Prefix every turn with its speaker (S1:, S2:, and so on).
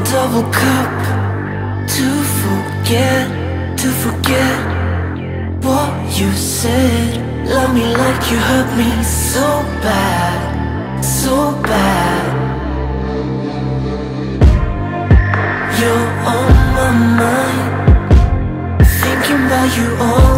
S1: double cup to forget what you said. Love me like you hurt me so bad, so bad. You're on my mind, thinking about you all